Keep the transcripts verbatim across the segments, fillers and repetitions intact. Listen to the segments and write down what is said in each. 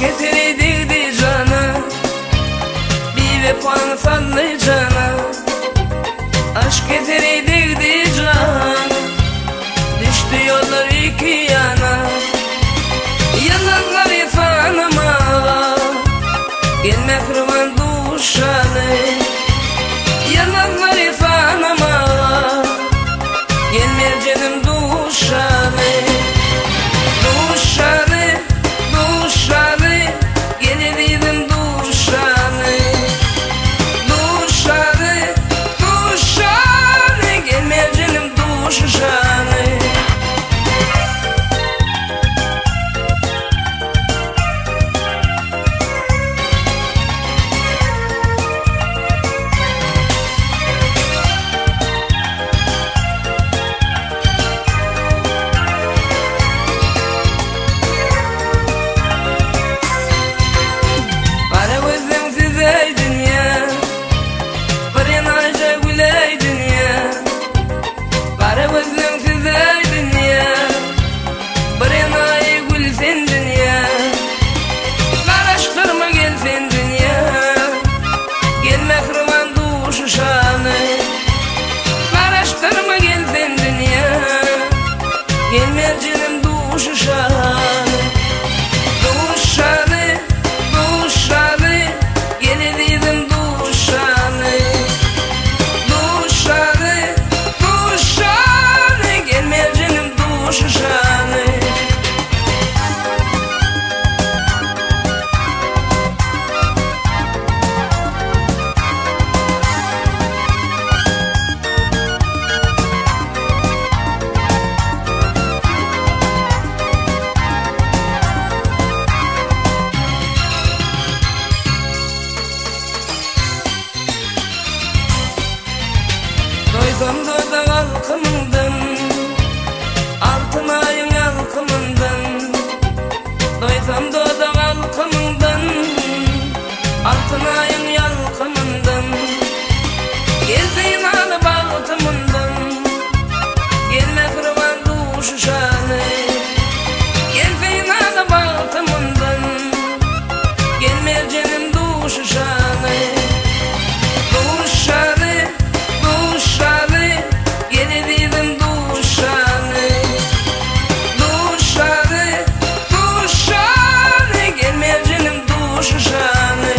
getirirdi cana, bir vefanı fallı cana. Aşk getirirdi cana, düştü yollar iki yana. Yalanlar ifanıma, gelme kurban duşanı. Yalanlar ifanıma, gelme canım duşanı. Duşanı, duşanı, gelirdim duşanı. Duşanı, duşanı, gelme canım duşanı. Doydum da halkımdan, altın ayın halkımdan. Doydum da halkımdan, altın ayın halkımdan. Geldiğin alı bağıtımından, gelme kurban duşanı. Geldiğin alı bağıtımından, gelme canım duşanı. Duşanı, duşanı, gelirdim duşanı. Duşanı, duşanı, gelme canım duşanı.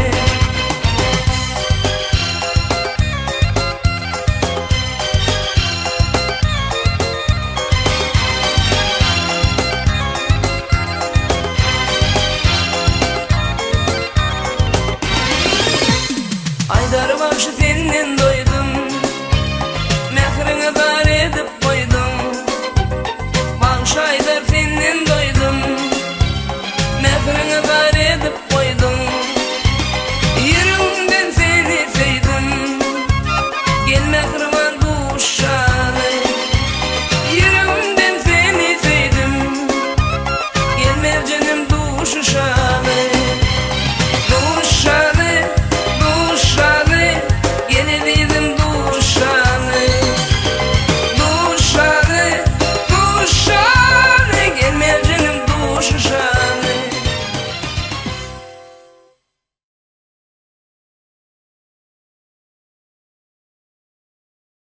Aydar başı senin doy